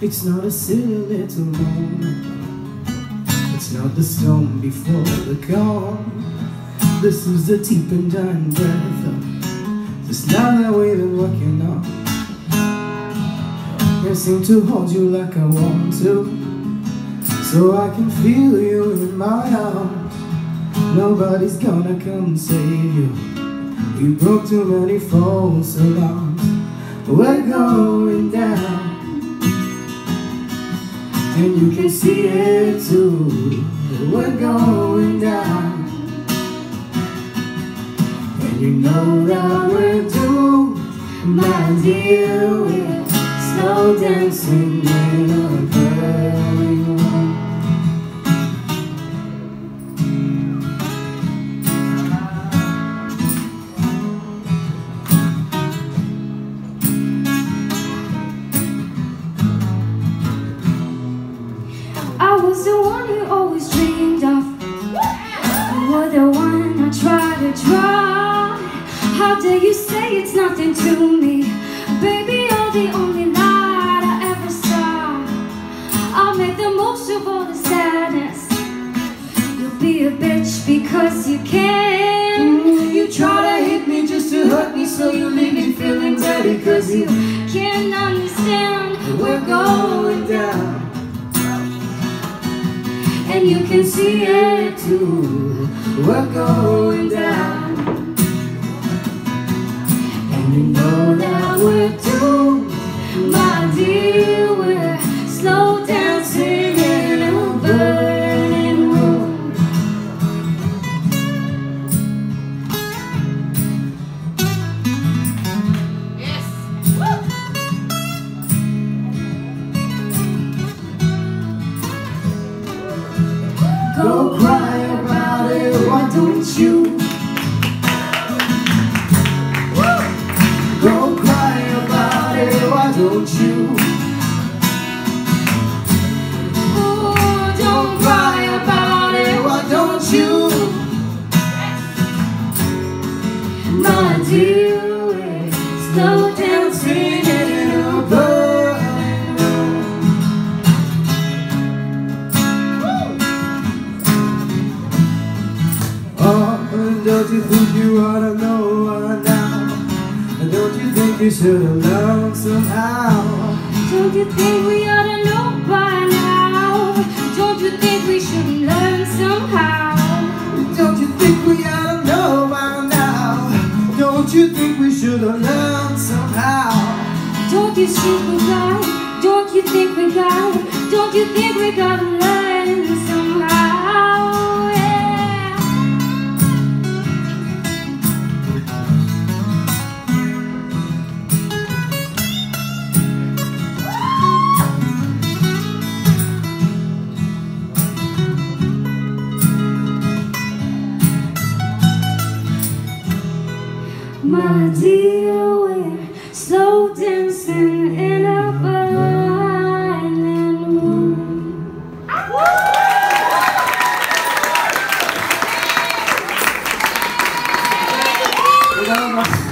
It's not a silly little moment. It's not the storm before the calm. This is the deep and dying breath of this love that we've been working on. I seem to hold you like I want to, so I can feel you in my arms. Nobody's gonna come save you. You broke too many false alarms. We're going down, and you can see it too. We're going down, and you know that we're doomed, my dear. We're slow dancing in a burning room. I was the one you always dreamed of. You were the one I tried to draw. How dare you say it's nothing to me? Baby, you're the only light I ever saw. I'll make the most of all the sadness. You'll be a bitch because you can. You try to hit me just to hurt me, so you leave me feeling dirty, cause you can't understand. we're going down, And you can see it too. We're going down, and you know that we're doomed, my dear. We're slow dancing in a burning room. Yes. Woo. go cry about it, why don't you? Go cry about it, why don't you? Oh, don't cry about it, Why don't you? my dear. We're slow dancing in a burning room. Oh, don't you think you ought to know now? Don't you think you should have learned somehow? Don't you think we ought to know by now? Don't you think we should learn somehow? Don't you think we ought to know by now? Don't you think we should have learned somehow? Don't you think we got? Don't you think we got? Don't you think we gotta learn somehow? Yeah. My dear, we're slow dancing in a burning room. You know,